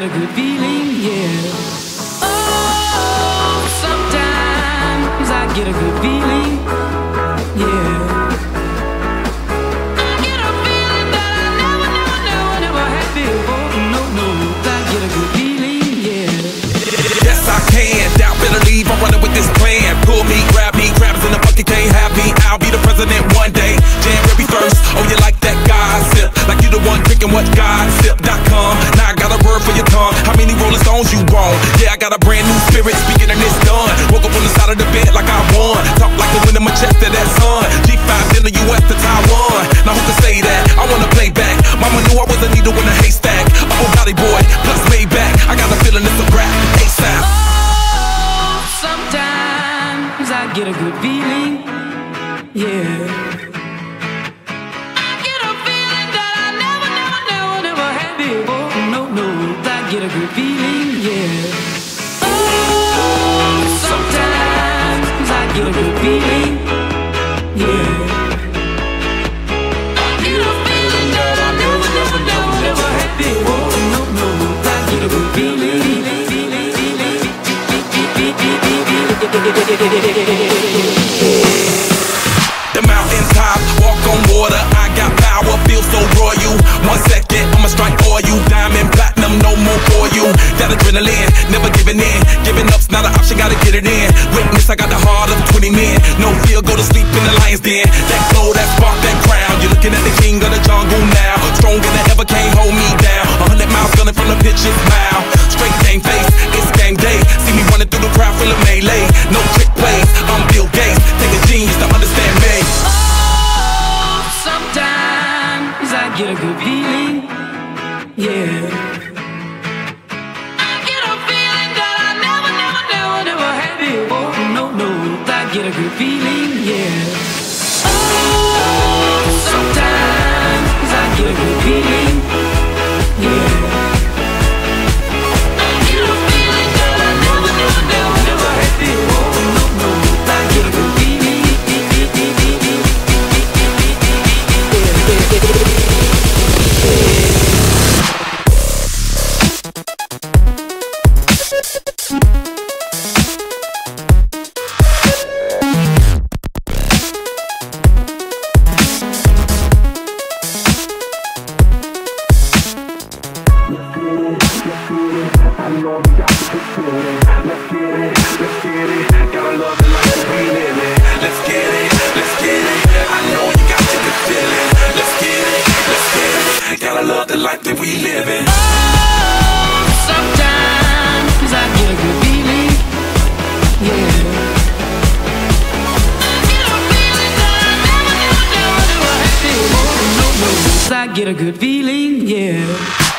a good feeling, yeah. Oh, sometimes I get a good feeling, yeah. I get a feeling that I never had before. No, I get a good feeling, yeah. Yes, I can. Doubt, better leave. I'm running with this plan. Pull me, grab crabs in the bucket, can't have me. I'll be the president one day. January 1st. Oh, you like that gossip? Like you the one drinking what gossip.com. Now I got a word for your tongue. How many Rolling Stones you want? Yeah, I got a brand new spirit. Speaking and it's done. Woke up on the side of the bed like I won. Talk like the wind in my chest to that sun. G5 in the US to Taiwan. Now who can say that? I wanna play back. Mama knew I was a needle in a haystack. Oh, body boy, plus Maybach. I got a feeling it's a rap. ASAP. Oh, sometimes I get a good feeling, yeah. Get a good feeling, yeah. Oh, sometimes I get a good feeling, yeah. I get a feeling that I never had before. No, I get a good feeling. The mountaintop, walk on water. I got power, feel so royal. 1 second, I'ma strike for you. Diamond, platinum, no more for you. That adrenaline, never giving in. Giving up's not an option, gotta get it in. Witness, I got the heart of 20 men. No fear, go to sleep in the lion's den. That glow, that spark, that crown. You're looking at the king of the jungle now. Stronger than ever, can't hold me down. 100 miles gunning from the pitcher's mouth. Straight game face, it's game day. See me running through the crowd, full of melee. No trick plays, I'm Bill Gates. Take a genius to understand me. Oh, sometimes I get a good feeling, yeah. I get a feeling that I never had before. No, I get a good feeling, yeah. Oh, sometimes I get a good feeling, yeah. I get a feeling that I never had before. No, I get a good feeling. The life that we live in. Oh, sometimes I get a good feeling, yeah. I get a feeling that I never had before. No, I get a good feeling, yeah.